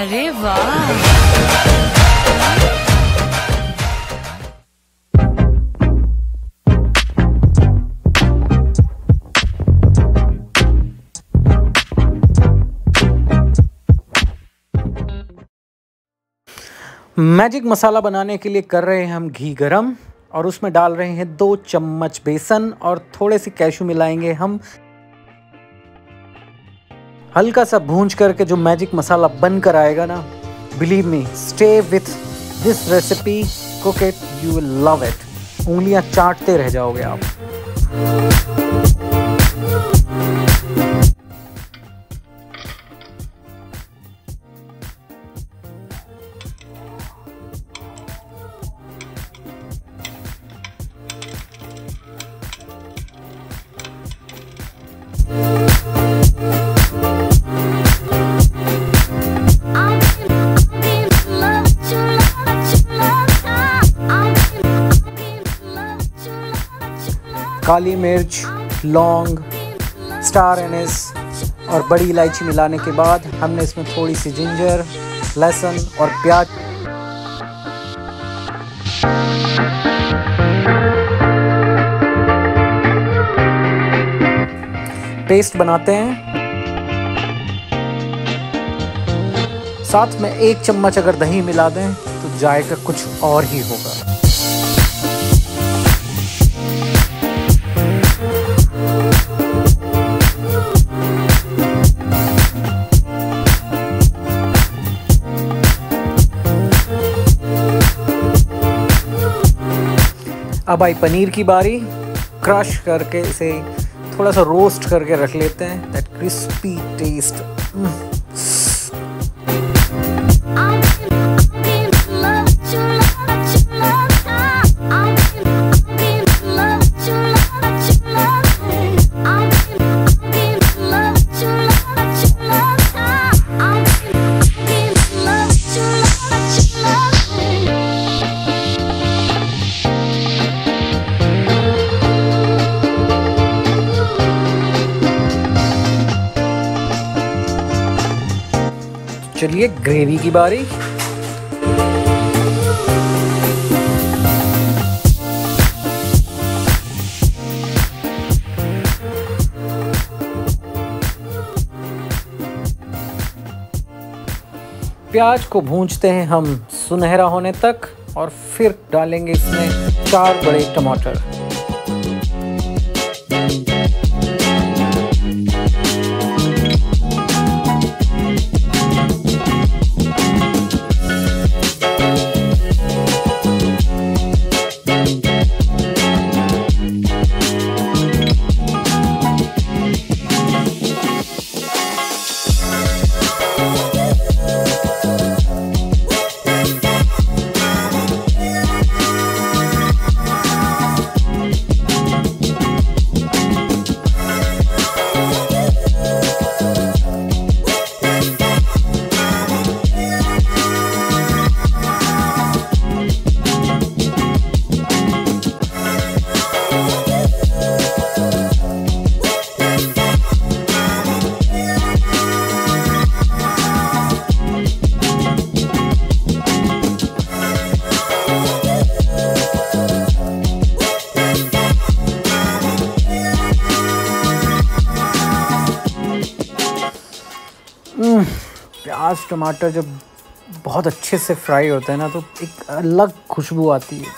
अरे वाह। मैजिक मसाला बनाने के लिए कर रहे हैं हम घी गरम और उसमें डाल रहे हैं 2 चम्मच बेसन और थोड़े से कैशू मिलाएंगे हम। हल्का सा भूंज करके जो मैजिक मसाला बनकर आएगा ना, believe me, stay with this recipe, cook it, you will love it. उंगलियां चाटते रह जाओगे आप। काली मिर्च, लौंग, स्टार एनिस और बड़ी इलायची मिलाने के बाद हमने इसमें थोड़ी सी जिंजर, लहसुन और प्याज पेस्ट बनाते हैं। साथ में 1 चम्मच अगर दही मिला दें तो जायका कुछ और ही होगा। अब आई पनीर की बारी। क्रश करके इसे थोड़ा सा रोस्ट करके रख लेते हैं, दैट क्रिस्पी टेस्ट। चलिए ग्रेवी की बारी। प्याज को भूंजते हैं हम सुनहरा होने तक और फिर डालेंगे इसमें 4 बड़े टमाटर। प्याज टमाटर जब बहुत अच्छे से फ्राई होते हैं ना, तो एक अलग खुशबू आती है।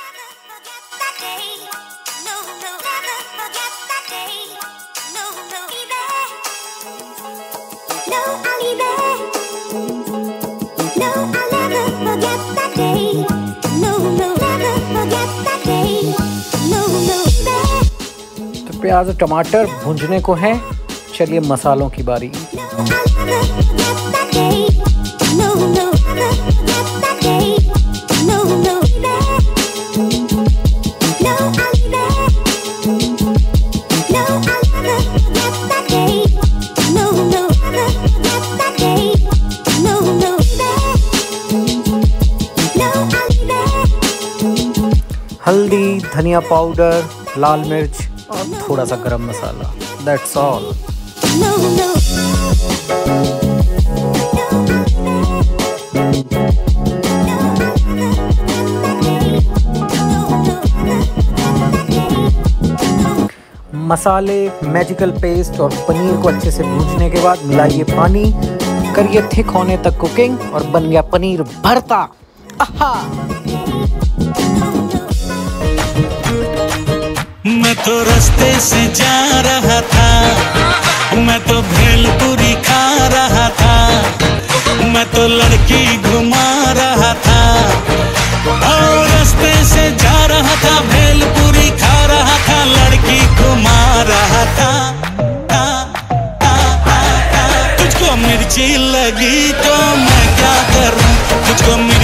तो प्याज और टमाटर भूंजने को हैं। चलिए मसालों की बारी। हल्दी, धनिया पाउडर, लाल मिर्च और थोड़ा सा गरम मसाला। That's all. मसाले, मैजिकल पेस्ट और पनीर को अच्छे से भूनने के बाद मिलाइए पानी, करिए थिक होने तक कुकिंग और बन गया पनीर भरता। आहा! मैं तो रास्ते से जा रहा था, मैं तो भेलपुरी खा रहा था, मैं तो लड़की घुमा रहा था, और रास्ते से जा रहा था, भेलपुरी खा रहा था, लड़की घुमा रहा था। तुझको मिर्ची लगी तो मैं क्या करूं, तुझको